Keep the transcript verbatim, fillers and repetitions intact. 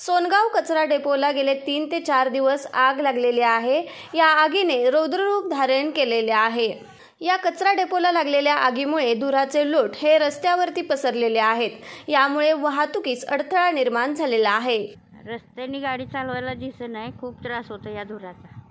सोनगाव कचरा डेपोला गेले तीन ते चार दिवस आग लागलेली आहे। या आगीने रौद्ररूप धारण केलेले आहे। या कचरा डेपोला लागलेल्या आगीमुळे धुराचे लोट हे रस्त्यावरती पसरलेले आहेत। यामुळे वाहतुकीस अडथळा निर्माण झालेला आहे। रस्त्याने गाडी चालवायला दिसत नाही, खूप त्रास होतो या धुराचा।